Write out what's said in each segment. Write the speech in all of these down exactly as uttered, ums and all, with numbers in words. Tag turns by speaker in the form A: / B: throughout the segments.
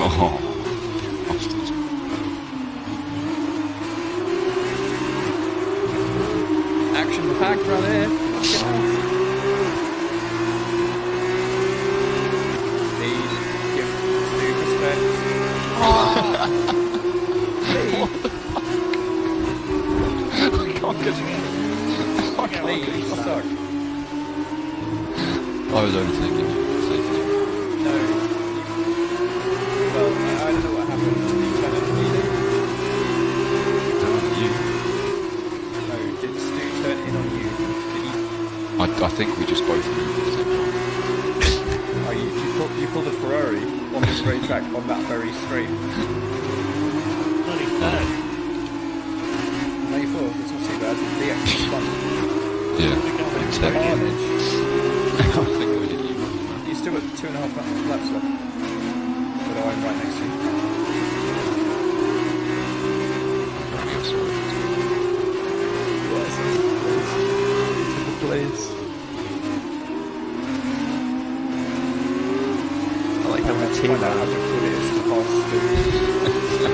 A: Oh, bastard.
B: Action packed right here. Let's get out. Need give due respect. Oh.
A: I can't get it. I can't
B: Lee,
A: get
B: you
A: it.
B: suck.
A: I was only thinking safety.
B: No. Well, I, I don't know what happened. Did you turn into me then?
A: You.
B: No, did Stu turn in on you? Did he?
A: I, I think we just both moved at the same time.
B: Oh, you, you, pulled, you pulled a Ferrari on the straight track on that very straight.
C: Bloody third.
B: ninety-four, it's not too bad. The actual fun.
A: Yeah, exactly.
B: Carnage.
A: I think we did you.
B: You still got two and a half laps left. But I'm right next to you.
A: I guess so.
D: Place. I like having a team
B: Find out how
D: out.
B: difficult it is to pass through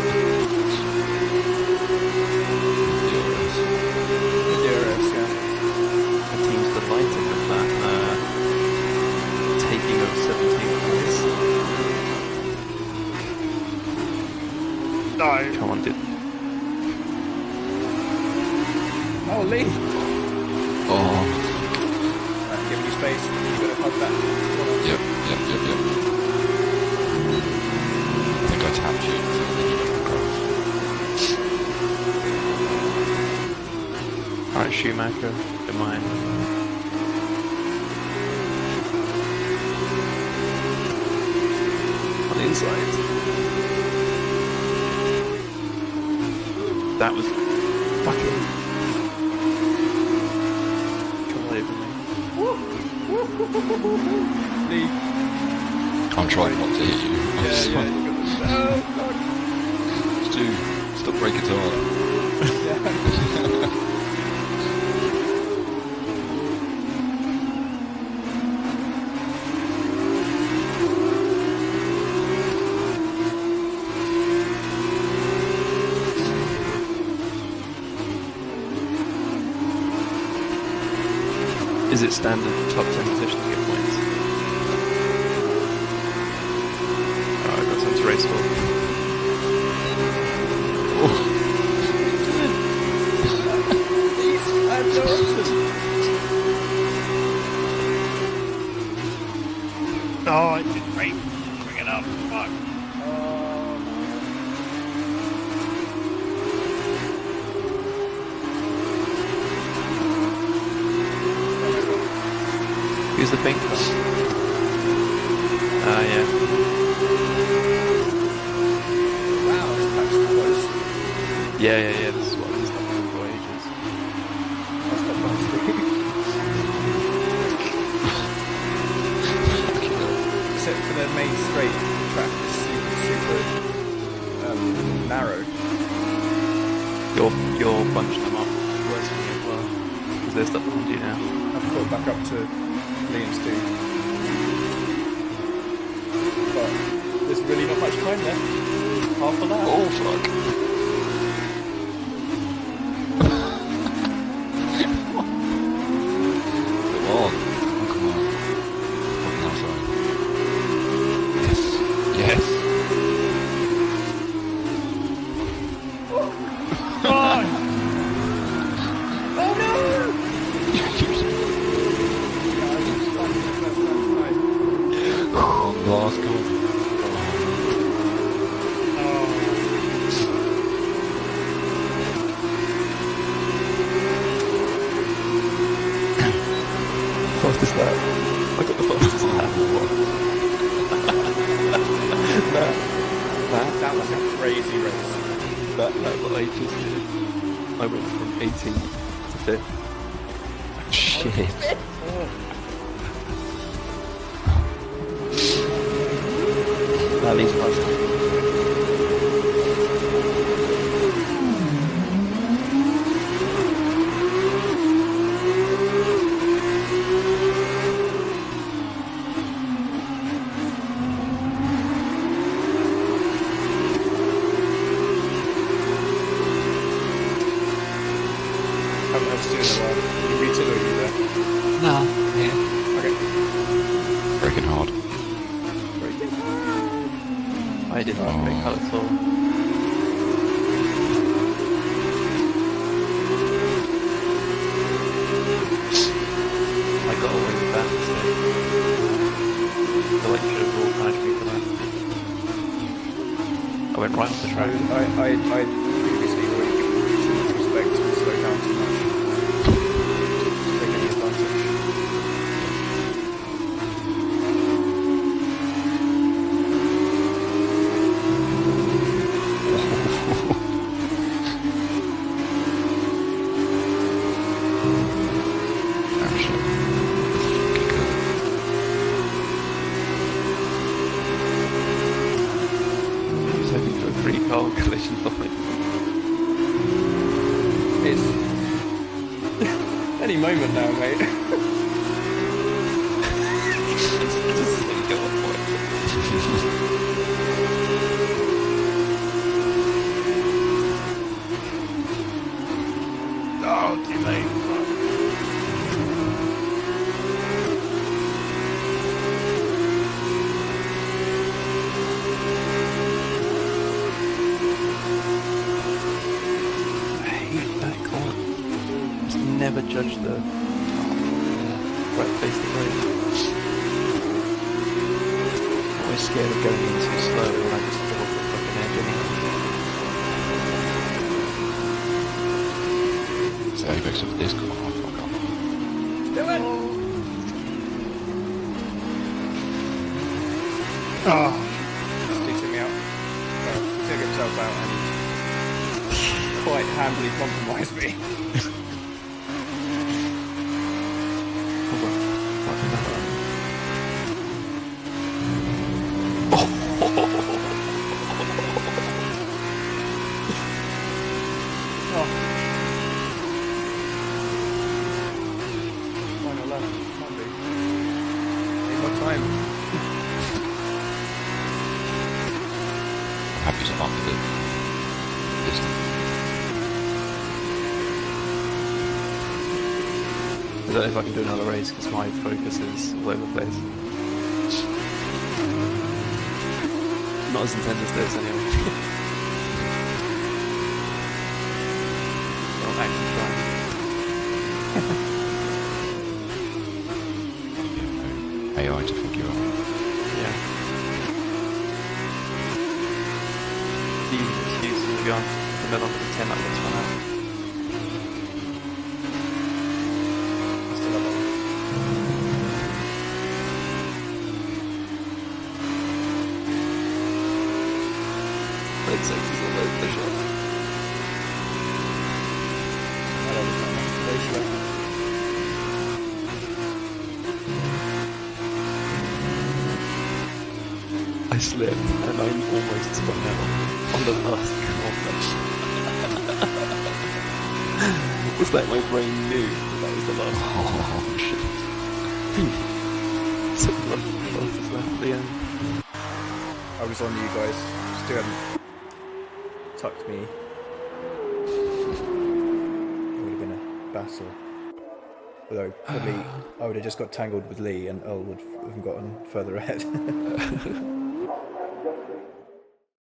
B: the D R S, yeah.
D: The team's delighted with that uh, taking of seventeenth place.
C: No.
D: Come on, dude.
B: Oh, Lee!
A: Oh,
B: Right, giving you space, you gotta hug that.
A: yep, yep, yep, yep. I think I tapped you, so then you don't go.
D: Alright, Schumacher, good mine. On the inside. That was fucking. Come away from me.
B: Lee.
A: I'm trying not to hit you. I'm
B: Yeah,
A: sorry.
B: yeah. Oh,
A: Stu, stop breaking so hard.
B: fuck. Yeah.
D: Is it standard top ten position to get points? Oh, I got some to race for.
B: I have no option.
C: Oh, I didn't break. Bring it up. Fuck.
B: Oh,
D: Who's the pink one? Ah, yeah.
B: wow, this patch close.
D: Yeah, yeah, yeah, this is what this stuff been for ages.
B: That's got nasty. Except for the main straight, the track is super, super um, narrow.
D: You're, you're bunching them up worse than me as well. Because they're stuck behind you now.
B: I've caught back up to Lee and Stu. But there's really not much time left. Half a lap.
A: Oh, fuck. Come on. Oh, come on. Fucking outside. Yes. Yes.
C: Oh,
B: Oh no!
A: Oh, last goal.
D: Fastest lap. I got the fastest lap. that, that,
B: That was a crazy race.
D: that lap that I just did. I went from eighteenth to fifth. Shit. That leaves fast.
B: doing a while. You muted or you there?
A: No, yeah.
B: Okay.
A: Breaking hard.
D: I didn't like brake hard at all. I got away with that, so I like you should have all punished me for that. I went right off the
B: I,
D: track.
B: I, I, I previously already given you too much respect to slow down too much. Take any advantage.
A: Oh shit. Fucking good.
D: I was hoping for a three car collision line.
B: It's any moment now, mate.
D: Just think go off point.
C: Oh, too late. Fuck.
D: I hate that corner. Just never judge the right face the road. Always scared of going in too slow when I just go off the fucking edge anyway.
A: So apex of this corner, oh, fuck off.
B: Do it!
C: Oh,
B: He took me out. Well, he took himself out and quite handily compromised me.
D: Oh, well, fucking hell.
B: Oh. Final lap. Can't be. Need more time.
A: I'm happy to up the distance.
D: I don't know if I can do another race because my focus is all over the place. Not as intense as this anyway. I'm actually trying.
A: A I to figure out.
D: Yeah. The excuses will be on the middle of the ten that looks fun out.
B: Still have that one.
D: Red six is all over the shop.
B: I don't know. Very slow.
D: I slipped and I almost spun out on the last corner. Was that my brain knew that was the last one?
A: Oh shit.
D: So rough off is left at the end.
B: I was on you guys. Still hadn't tucked me. It would have been a battle. Although probably I would have just got tangled with Lee and Earl would have gotten further ahead.